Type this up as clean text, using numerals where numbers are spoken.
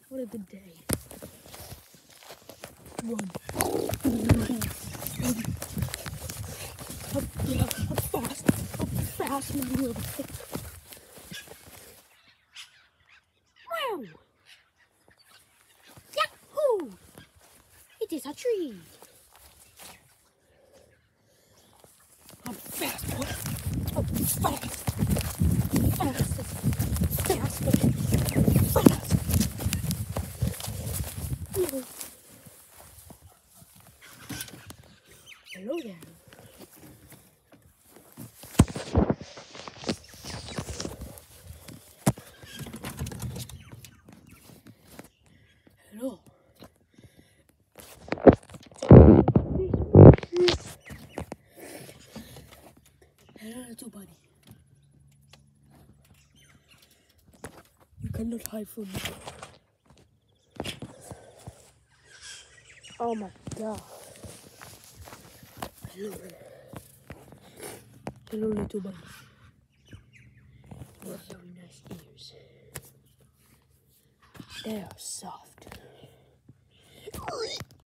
What a good day. Run. How fast will you run? Wow! Yahoo! It is a tree. I'm fast, boy. I'm fast. Fast. Fast. Fast. Hello there. Hello. Hello, little buddy. You cannot hide from me. Oh my God. Hello. Hello, little buddy. You have very nice ears. They are soft.